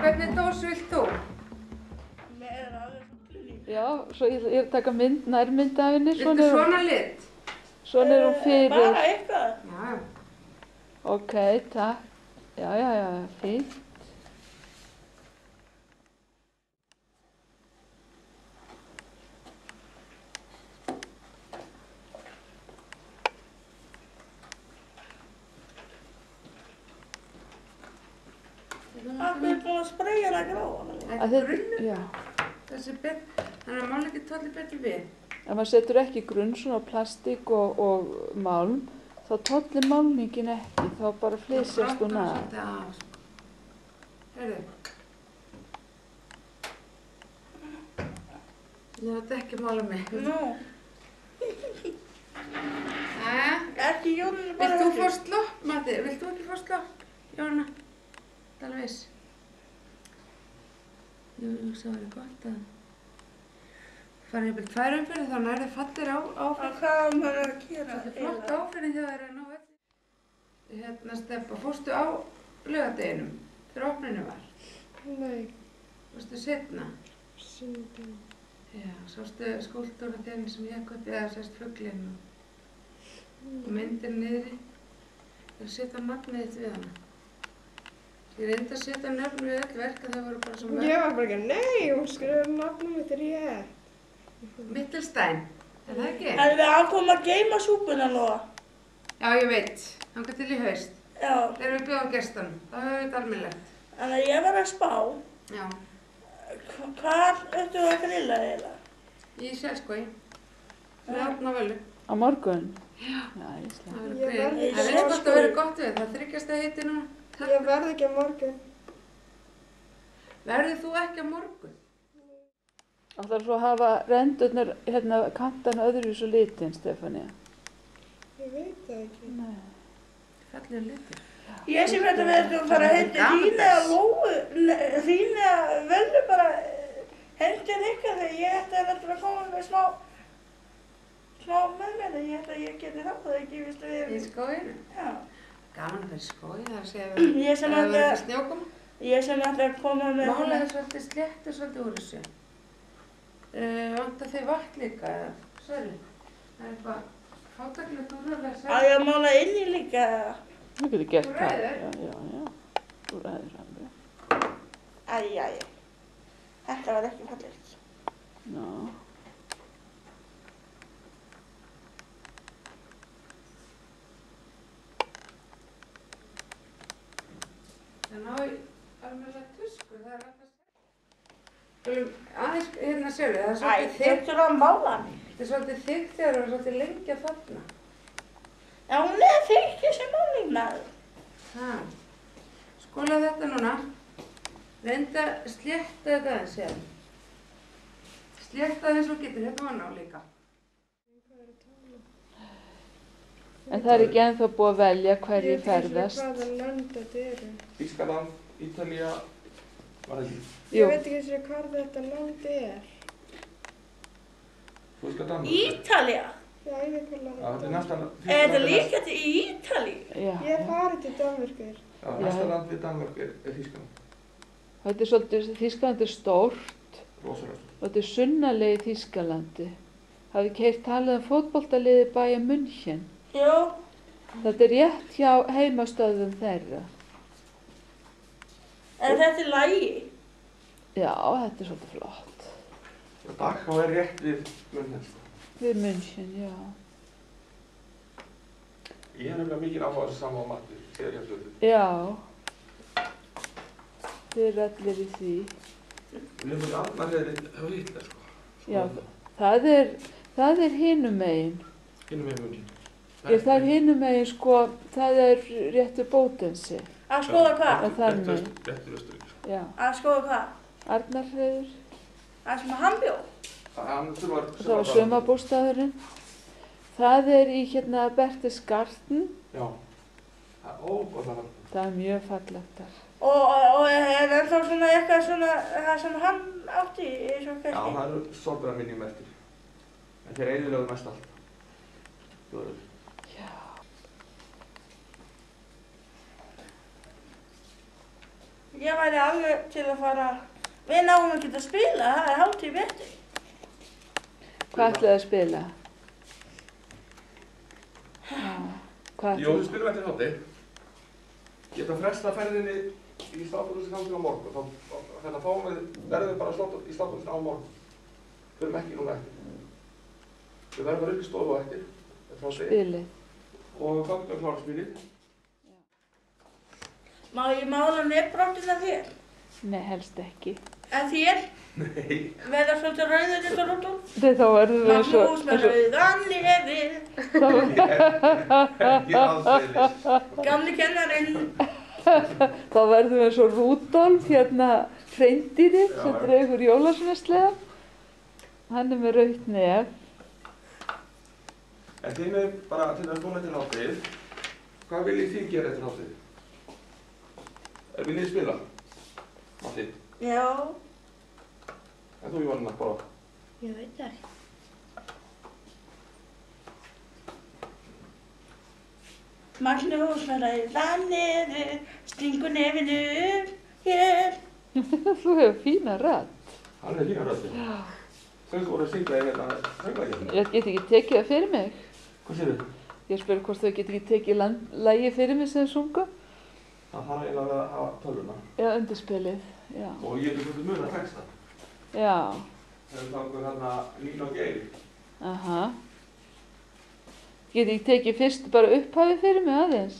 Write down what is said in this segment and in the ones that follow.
hvernig dós vilt þú? Já, svo ég er að taka nærmynd af henni. Viltu svona lit? Svona er hún fyrir. Bara eitthvað? Já. Ok, takk. Já, fínt. Akkur er búin að spreyja hana gráa. Þetta er grunnur. Já. Þannig að mála ekki tolli betur við. Ef maður setur ekki grunn svona plastik og málm, þá tollir málningin ekki, þá bara flysjast hún af. Heyrðu. Ég ætla ekki að mála mig. Nú. Ekki Jóninu bara. Vilt þú fá slopp, Matti? Vilt þú ekki fá slopp, Jóna? Það er alveg viss. Ég hugsa að það er gott að fara yfir 2 umferðir þá nærðu fallir á áferð. Hvað á maður að gera? Það er flott áferðin þegar það er að ná öllu. Hérna Stebba, fórstu á laugardeginum þegar opninu var? Nei. Fórstu setna? Sunnudaginn. Já, sástu skúlptúrinn þinn sem ég upp eða sérst fuglinn og myndin niðri. Það er að setja nafnið þitt við hana. Ég reyndi að setja nöfn við öll verk að það voru bara svo mörg. Ég var bara ekki, nei, hún skrifaði nafnum mitt rétt. Mittelstein, er það ekki? En við ákomum að geyma súpuna nú. Já, ég veit. Þangað til í haust. Já. Þegar við bjóðum gestunum. Það höfum við þetta almennilegt. Þannig að ég var að spá. Já. Hvar ættu að grilla eiginlega? Í Selskói. Við áttum á Völu. Á morgun? Já. Já, ég slá. Það Ég verður verð í grill. Það er eitthvað Selskógi. að vera gott við. Það þryggjast að heiti núna. Ég verð ekki á morgun. Verður þú ekki á morgun? Ætlar svo að hafa rendurnar, hérna, kantana öðruvísu litin, Stefania? Ég veit það ekki. Nei. Fallegur litur. Ég sem þetta við ættum að fara að hendi Rína að Lóu, Rína að Völu bara hendir ykkur þegar ég ætti að koma með smá með mér. Ég ætti að ég geti þá það ekki, vistu við. Í skóginu? Já. Gaman að vera í skógi, það er að segja Ég sem að það ætla- verður ekki snjókoma. Ég sem ætti að koma með Mála er svolítið sléttur, svolítið úr þessu. Vantar þig vatn líka, eða? Sverri, það er eitthvað fátaklegt úr það, Á ég að mála inn í líka eða? Þú getur gert Þú það. ræður? Já. Þú ræður alveg. Æ. Þetta var ekki fallegt. Já. Það ná í alveg tuskur, það er alltaf aðeins, hérna sérðu, það er Æ, svolítið þykkt. þurftur að mála mig. Þetta er svolítið þykkt þegar það er svolítið lengi að þarna. Já, hún er þykk þessi máling maður. Skóla þetta núna. Reynda að slétta þetta aðeins, sér. Slétta það eins og getur, hérna var ná líka. En það er ekki ennþá búið að velja hverju ferðast. Ég veit ekki hvaða lönd þetta eru. Þýskaland, Ítalía, var það ekki? Jú. Ég veit ekki hvað þetta land er. Þú veist hvað Danmark? Ítalía? Já, ég veit hvað land Já, þetta er næsta land. Er þetta líka til Ítalíu? Já. Ég hef farið til Danmerkur. Já, næsta land við Danmark er Þýskaland. Þetta er svolítið, Þýskaland er stórt Rosalega stórt. og þetta er sunnarlega í Þýskalandi. Hafið ekki heyrt talað um fótboltaliði Bayern München? Jú. Þetta er rétt hjá heimastöðum þeirra. En þetta er lægi. Já, þetta er svolítið flott. Dachau er rétt við München, sko. Við München, já. Ég er nefnilega mikið áhuga saman á Matti, þegar ég hef Já. Þið eru allir í því. Við erum ekki allar hefur Hitler, sko. Já, það er hinum megin. Hinnum við München. Það er hinum megin, sko, það er réttur Bótensi. Að skoða hvað? Það er megin. Réttur Östuríki, sko. Já. Að skoða hvað? Arnarhreiður. Það sem hann bjó. Það var sumarbústaðurinn. Það er í hérna Berchtesgaden. Já. Það er óbúðlega. Það er mjög fallegt þar. Og er ennþá svona eitthvað svona, það sem hann átti í svo Já, kannski? það eru sorglega minnjum eftir. En þeir eyðilögðu mest allt. Þjóður. Ég væri alveg til að fara, við náum ekki að spila, það er hátíð vetur. Hvað ætlaði að spila? Hvað Jú, við spilum eftir hátíð. Ég ætla að fresta ferðinni í sláturhúsið á morgun. Þannig að verðum við bara í sláturhúsinu á morgun. Förum ekki núna eftir. Við verðum bara upp í stofu á eftir. spilið? Og hvað er klára spilið? Má ég mála nefnbrotina þér? Nei, helst ekki. En þér? Nei. Verða svolítið rauður eins og Rúdolf? Nei, þá verðum við svo... Magnús með rauðan nefið. Ég ástæðis. Gamli kennarinn. Þá verðum við svo Rúdolf, hérna hreindýri sem dregur jólasveinslega. Hann er með rautt nef. En þið með bara til að koma til hátíð, hvað viljið þið gera eftir hátíð? Viljið þið spila? Matti? Já. En þú Jóhanna bara? Ég veit það ekki. Magnús með rauðan nefið, stingur nefinu hér. Þú hefur fína rödd. Hann er fína rödd. Já. Þau voru að syngja í hérna sönglækjum. Ég get ekki tekið það fyrir mig. Hvað séu þið? Ég spyr hvort þau get ekki tekið lagi fyrir mig sem sungu. Það þarf eiginlega að hafa tölvuna. Já, undirspilið, já. Og ég veit hvernig muna texta. Já. Þegar það okkur hérna Lína og Geir. Aha. Get ekki tekið fyrst bara upphafið fyrir mig aðeins?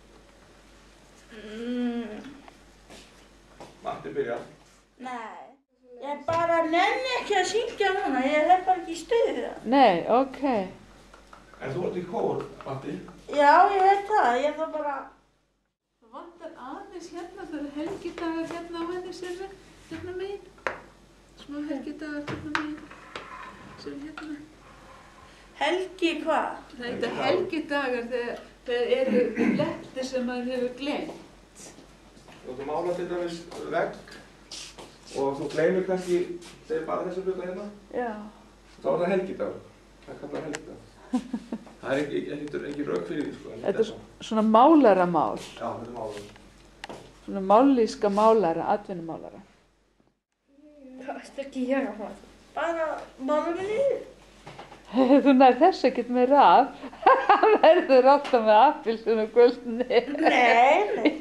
Matti byrja. Nei. Ég bara nenni ekki að syngja núna, ég hef bara ekki stuðið það. Nei, ok. En þú ert í kór, Matti? Já, ég veit það, ég þarf bara... Það vantar aðeins hérna, það eru helgidagar hérna á henni sérri, hérna megin. Smá helgidagar hérna megin, sem hérna. Helgi hvað? Það er helgidagar þegar eru blettir sem maður hefur gleymt. Þú mála til dæmis vegg og þú gleymir kannski, segir bara þessu hluta hérna. Já. Þá er það helgidagur. Það er kallað helgidagur. Það er ekki rauk fyrir því, sko. Þetta er svona málaramál. Já, þetta er málaramál. Svona mállíska málara, atvinnumálara. Það er ekki ég að það. Bara mála mig niður. Þú nær þess ekkert með raf. Það verður alltaf með appelsínu og gullni. Nei.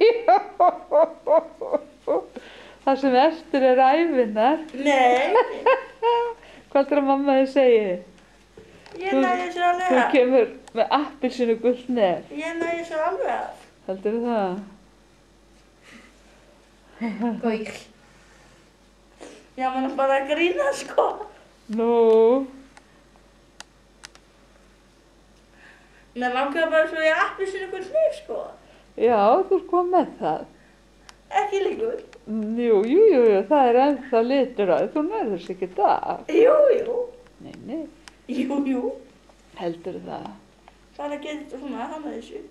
Það sem eftir er ævinnar. Nei. Hvað heldur að mamma þið segi? Ég næði svo alveg Þú af. kemur með appelsínu og gullni. Ég næði svo alveg af. Heldur það? Gaur. Já, maður er bara að grína, sko. Nú. Mér langaði bara svo ég appelsínu ykkur hníf, sko. Já, þú ert komið með það. Ekki líkur. Jú, það er ennþá litur á því. Þú nærður þess ekki það. Jú. Nei. Jú. Heldur það? Bara getur svona að hana þessu.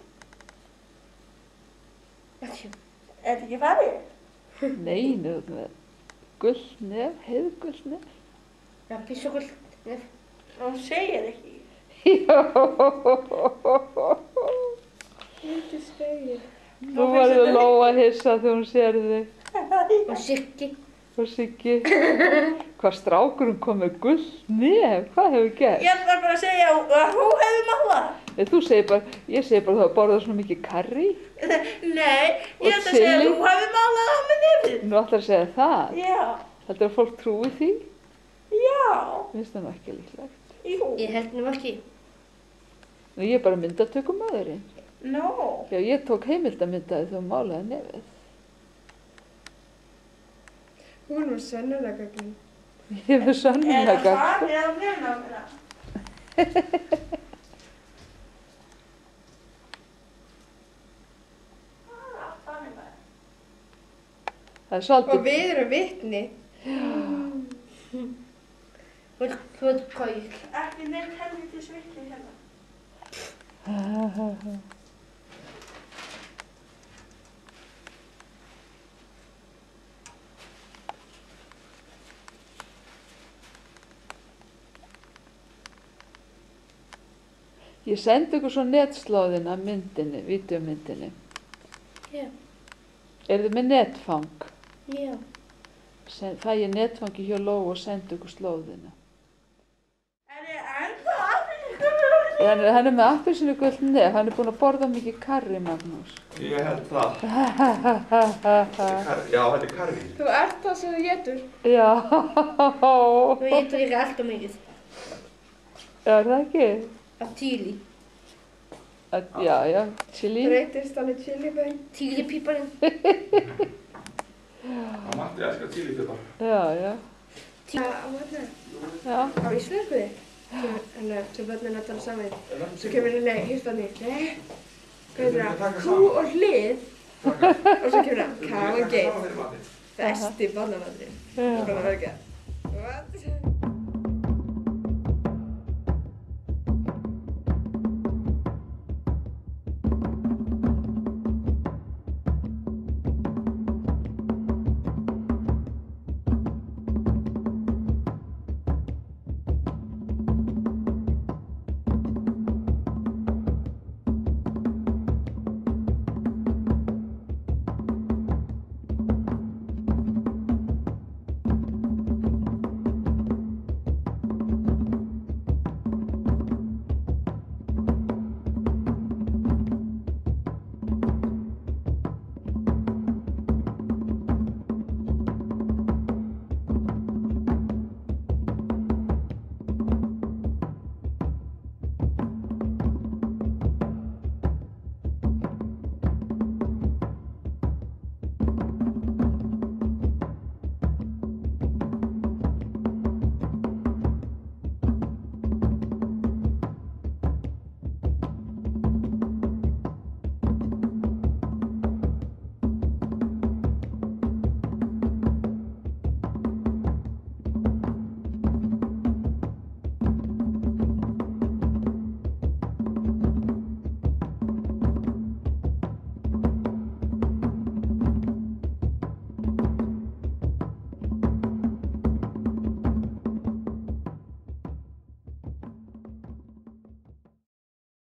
Ekki. Er þetta ekki farið? Nei, þú ert með gullnef, heiðgullnef. Já, písugul. Hún segir ekki. Þetta stegir. Nú verður Lóa hissa þegar hún sér þig. Og Siggi. Og Siggi. Hvað strákurinn kom með gullnef? Hvað hefur gert? Ég ætla bara að segja að hún hefði málað. Ég segi bara þú að borða svona mikið karrí. Nei, Og ég ætla að segja að chili. þú hefði málað á mig nefið. Nú ætlar að segja það. Já. Heldur að fólk trúi því? Já. Finnst það nú ekki líklegt. Jú. Ég held nú ekki. Nú ég er bara myndatökumaðurinn. Nó. Já, ég tók heimildamyndaði þegar hún málaði nefið. Hún var sönnunargögnin. Ég hefur Er það sönnunargagn. farið á nefna mér? Það er Og svolítið... við erum vitni. Þú ert gaur. Ekki neitt helviti svitli hérna. Ég sendi ykkur svo netslóðina myndinni, vídeomyndinni. Já. Er þið með netfang? Já. Fæ ég netfangi hjá Lóu og sendi ykkur slóðina. Er ég ennþá appelsínugulur? Hann er með appelsínu gult nef, hann er búinn að borða mikið karrí, Magnús. Ég held það. Já, þetta er karrí. Þú ert það sem þú getur. Já. Þú getur líka alltaf mikið. Já, er það ekki? Af chili. Já, chili. Breytist hann í chilibæn. Chilipíparinn. Það Matti elskar chilipipar. Já. Já, á vatna. Já. Á íslensku þig. Sem börnin að tala saman. Svo kemur henni, hirtfanni, hvað heitir það? Kú og hlið. Og svo kemur það, K og Geir. Besti barnamatri. Svona verður ekki það. What?